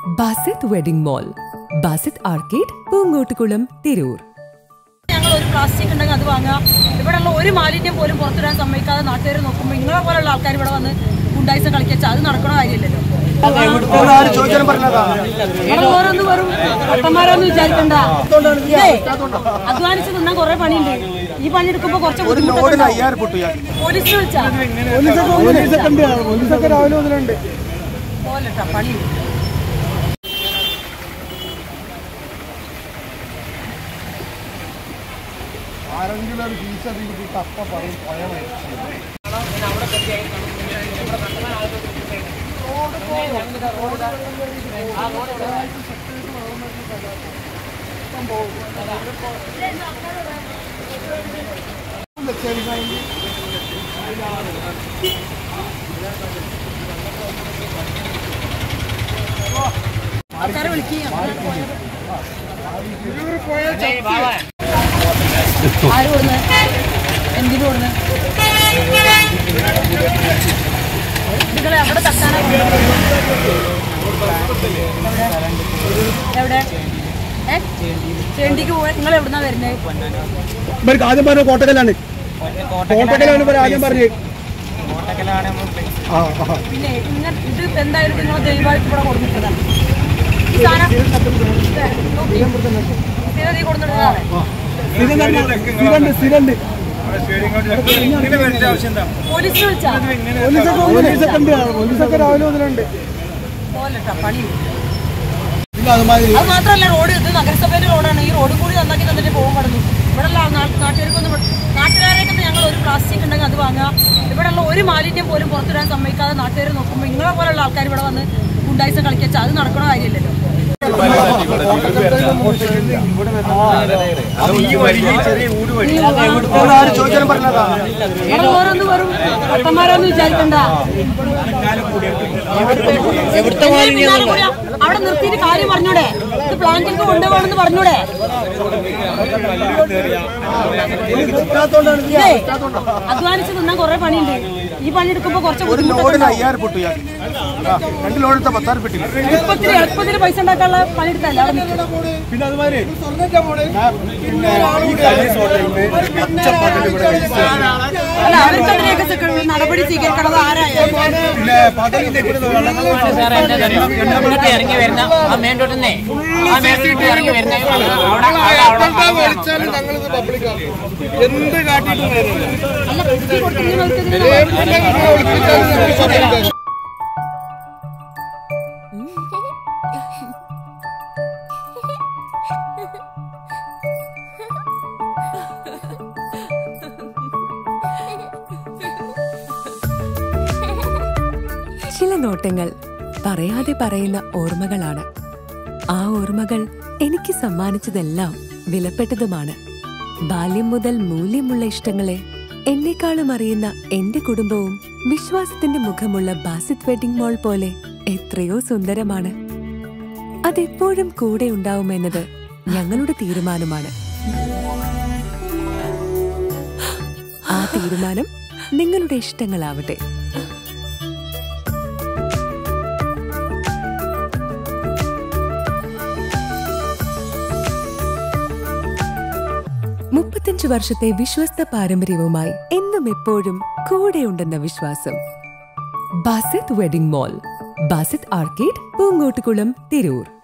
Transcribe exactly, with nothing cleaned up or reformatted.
Basit wedding mall, Basith arcade, Poongottukulam, Tirur. ഞങ്ങൾ ഒരു plastic ഉണ്ടെങ്കിൽ അത് വാങ്ങുക. ഇവിടെയുള്ള ഒരു മാലിന്യം പോലും പുറത്തിടാൻ സമ്മതിക്കാതെ നാട്ടുകാർ നോക്കുമ്പോൾ നിങ്ങളെ പോലുള്ള ആൾക്കാർ ഇവിടെ വന്ന് ഗുണ്ടായിസം കളിക്കുക, അത് നടക്കണ കാര്യമില്ലല്ലോ. ഓരോന്ന് വെറും പട്ടന്മാരാന്ന് വിചാരിക്കണ്ട. അധ്വാനിച്ച് നിന്നാൽ കുറെ പണിയുണ്ട്. ഈ പണി എടുക്കുമ്പോ കുറച്ച് പോലീസ് വിളിച്ചാ പോലട്ടാ പണി. ആരെങ്കിലും ഒരു ഫീസ് അറിയിച്ചിട്ട് അപ്പ പറയും പഴയ ആൾക്കാരെ വിളിക്കുക. ആര് കൊടുന്ന് എന്തിനു കൊടുന്ന് നിങ്ങളെ അവിടെ തട്ടാനാ? എവിടെ ഏ ചേണ്ടിക്ക് പോയി? നിങ്ങൾ എവിടുന്നാ വരുന്നത്? ആദ്യം പറഞ്ഞ കോട്ടക്കലാണ്. കോട്ടക്കലാണ് ആദ്യം പറഞ്ഞത്. പിന്നെ ഇങ്ങനെ ഇത് എന്തായാലും നിങ്ങൾ ദയവായിട്ട് ഇവിടെ കൊടുത്തിട്ടതാണ്. ഈ സാധനം നീ കൊടുത്തിട്ടതാണ്. പോലീസ് വിളിച്ചാ പോലട്ടാ പണി. അത് മാത്രമല്ല, റോഡ് ഇത് നഗരസഭയിലെ റോഡാണ്. ഈ റോഡ് കൂടി നന്നാക്കി തന്നിട്ട് പോകാൻ പാടുന്നു. ഇവിടെയുള്ള നാട്ടുകാർക്കൊന്നും നാട്ടുകാരേക്കൊന്നും ഞങ്ങൾ ഒരു പ്ലാസ്റ്റിക് ഉണ്ടെങ്കിൽ അത് വാങ്ങുക. ഇവിടെയുള്ള ഒരു മാലിന്യം പോലും പുറത്തിടാൻ സമ്മതിക്കാതെ നാട്ടുകാർ നോക്കുമ്പോൾ നിങ്ങളെ പോലുള്ള ആൾക്കാർ ഇവിടെ വന്ന് ഗുണ്ടായിസം കളിക്കുക, അത് നടക്കണ കാര്യമില്ലല്ലോ. ഓരോന്ന് വെറും പട്ടന്മാരാന്ന് വിചാരിക്കണ്ട. അവിടെ നിർത്തിയിട്ട് കാര്യം പറഞ്ഞൂടെ? ഇത് പ്ലാന്റിലേക്ക് കൊണ്ടുപോകണമെന്ന് പറഞ്ഞൂടെ? അധ്വാനിച്ച് നിന്നാൽ കുറെ പണിയുണ്ട്. ഈ പണി എടുക്കുമ്പോ കുറച്ച് എളുപ്പത്തിൽ എളുപ്പത്തിൽ പൈസ ഉണ്ടാക്കാനുള്ള പണി എടുത്തല്ല അവിടെ അല്ല. അവർക്കതിനെയൊക്കെ നടപടി സ്വീകരിക്കണത് ആരായാലും ഇറങ്ങി വരുന്ന ആ മെയിൻ റോഡിൽ ആ മെയിൻ റോഡിൽ ഇറങ്ങി വരുന്ന എന്ത് കാട്ടിട്ട് ചില നോട്ടങ്ങൾ പറയാതെ പറയുന്ന ഓർമ്മകളാണ്. ആ ഓർമ്മകൾ എനിക്ക് സമ്മാനിച്ചതെല്ലാം വിലപ്പെട്ടതുമാണ്. ബാല്യം മുതൽ മൂല്യമുള്ള ഇഷ്ടങ്ങളെ എന്നെക്കാളും അറിയുന്ന എന്റെ കുടുംബവും വിശ്വാസത്തിന്റെ മുഖമുള്ള ബാസിത് വെഡിംഗ് മോൾ പോലെ എത്രയോ സുന്ദരമാണ്. അതെപ്പോഴും കൂടെ ഉണ്ടാവുമെന്നത് ഞങ്ങളുടെ തീരുമാനമാണ്. ആ തീരുമാനം നിങ്ങളുടെ ഇഷ്ടങ്ങളാവട്ടെ. മുപ്പത്തഞ്ചു വർഷത്തെ വിശ്വസ്ത പാരമ്പര്യവുമായി എന്നും എപ്പോഴും കൂടെയുണ്ടെന്ന വിശ്വാസം. Basith wedding mall, Basith arcade, Poongottukulam, Tirur.